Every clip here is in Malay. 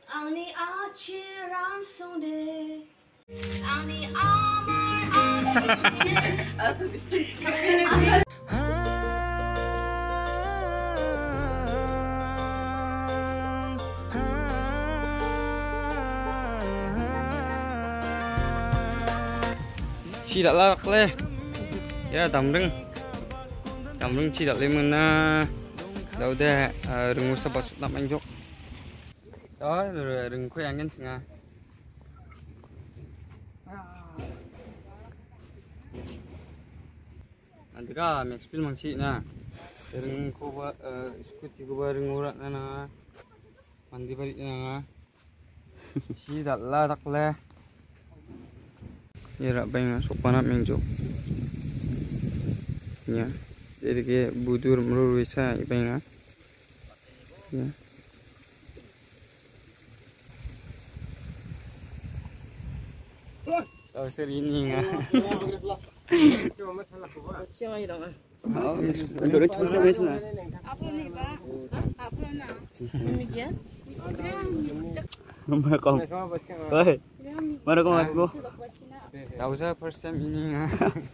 Angni achiram sonde. Angni amar asune. Chỉ đã lạc lê, ya tầm rừng chỉ đã lên mình đầu đây rừng sập bát làm anh chụp, đó rồi rừng khoe anh nhân sinh à, nanti kah max film mangsi na, rừng ko ba scooty ko ba rừng urat na mandi balik na, chỉ đã lạc lê. Ya rak bayang sopanap mingjo. Ya. Jadi ke budur merurisa bayang. Ya. Oh seri ini nga. Siang ini dong. Oh, untuk itu bisa mesra. Apa nih Pak? Apa nak? Demikian. Makom. Hei. Mana kau aku? Tahu saya first time ini nga.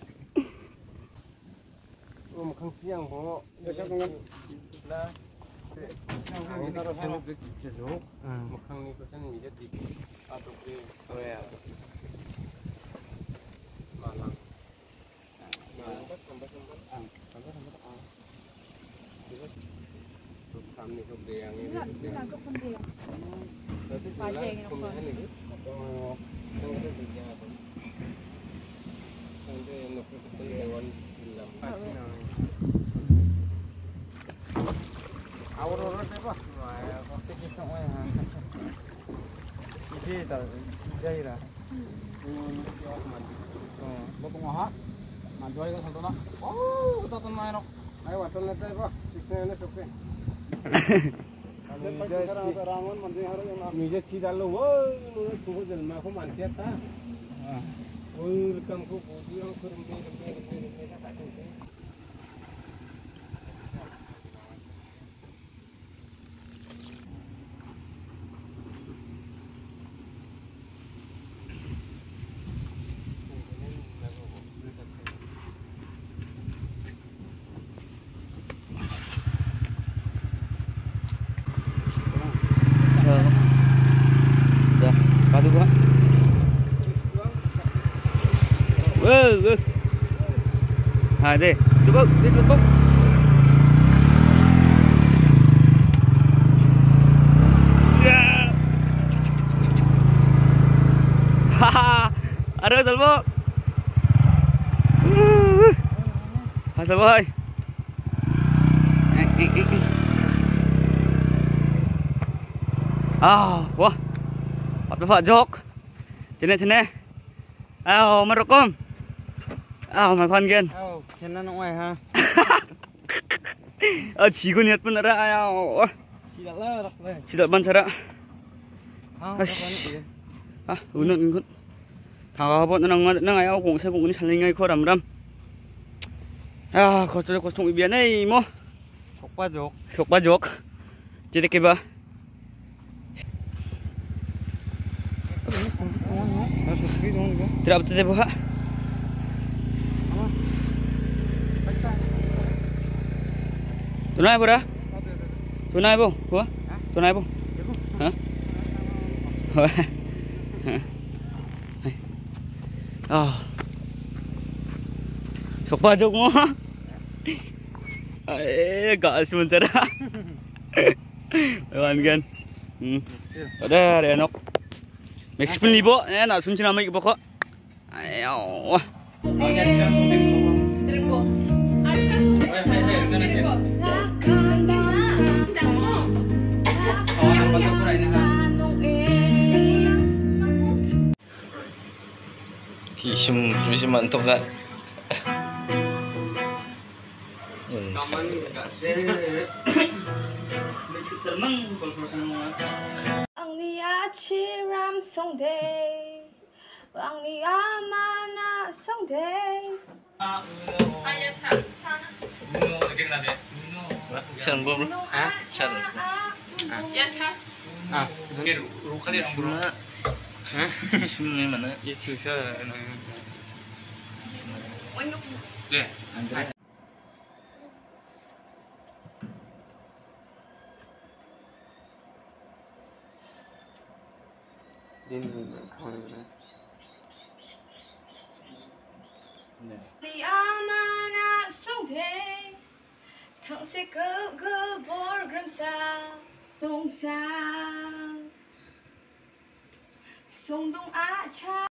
Makan siang bo. Dekat dengan lah. Ini taruh sana break sejuk. Makan ni pesan ni jadi atau break. Oh ya. Malang. Kami ke yang ini. Aku pun dia. Tapi saya kemudian ini atau yang ada di apa? Nanti yang nak kita lewat dalam. Awal apa? Waktu kita semua. Sih dah, sih dah. Betul mahal. Nanti lagi satu nak. Oh, kita tuh main. Ayo, waktu nanti apa? Sisanya siapa? Mijat si dalu, wah, menurut semua jalan aku mantiat ta. Welcome ku yang kurang Padu ba? Wow. Ha deh, coba disebut. Ya. Haha. Ada Salvo. Ha Salvo. Wah. Pak Jok. Thế mà rồi con. Mà con kiên. Khen nó ngoài ha. Chỉ có nhiệt bên đó chỉ đợi ban chara. Unen kun. Thằng bọn nó ngay cũng sẽ cũng đi săn ngay kho đầm. Có stung biển này mo. Sok ba jok. Jadi ke ba. Tidak betul Pak. Tunai berah? Tunai bu, gua? Tunai bu? Hah? Sok baju mo. Gak sementara. Kawan kan? Ada enok. Max pun libo, nak sunci nama ibu kok. Ayo. Hisum mantap gak? Kaman gak sih? Macam termang kalau semua. Angni achiram sonde. Angni amana sonde. Chân bơm luôn. Chân. Ya cha. Ah, Ini ruka dia semua. hah? Semua mana? Itu saya. Deh. Din kawan kita. Ni amana someday thằng sẽ cứ bor grim sa đông sa sông đông á cha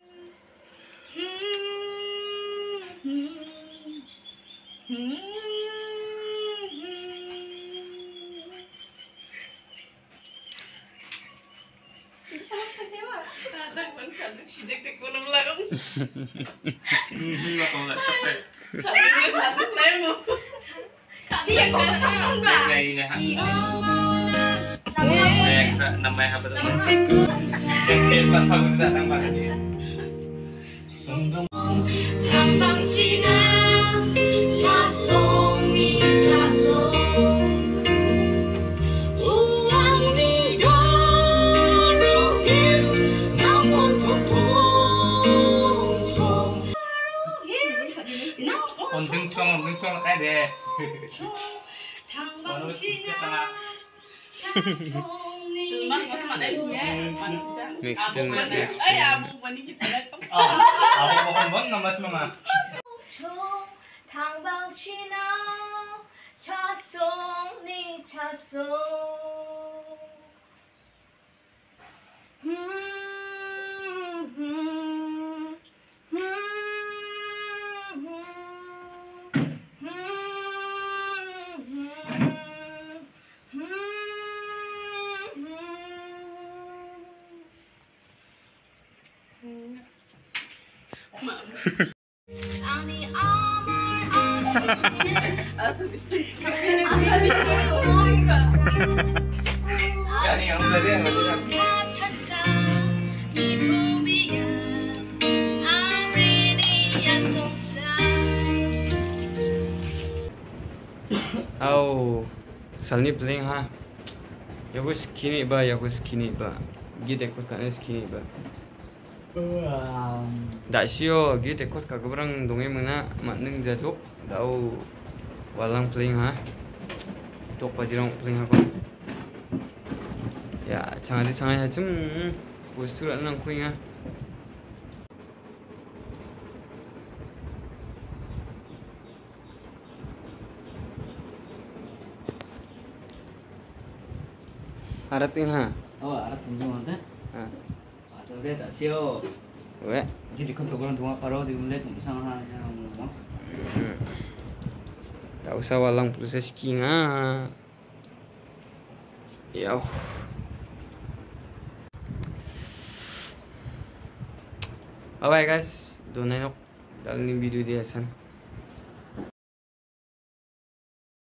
Sao sao thế mà đang vẫn cảm thấy chỉ được của nó là không khả năng lấy một khả năng không bà Đây nè. Namanya Namanya apa tuh? Namanya Yang tahu kita tambah ini. thăng bằng chi nam cha sông đi cha sông uang đi đó rồi yes nào một thùng thùng trông yes nào một Untung cong kayak deh. trông thăng bằng Baru chi sedikit nam tengah. cha sông đi cha Next pin, next Ay, pin. amo pa ni kita na. Aku bukan bang nama semua. thang bằng chi nào cha sông đi cha sông Ani amar Ya nih yang tadi yang macam Oh, salni playing ha. Ya gue skinny ba, Gide kot kan skinny ba. Dak sio gide kot ka gebrang donge mena matneng jajok dau walang playing ha. Tok pajirong playing ha kon. Ya, jangan disangka 좀 bostur nang kuing ha. Arating ha. Oh, arah tunjuk mana? Ha. Sebenarnya tak siapa. We. Jadi kau orang tua karo di mulai tu sangat jangan ngomong. Tak usah walang proses king ha. Ya. Bye bye guys. Donai nok dalam video dia san.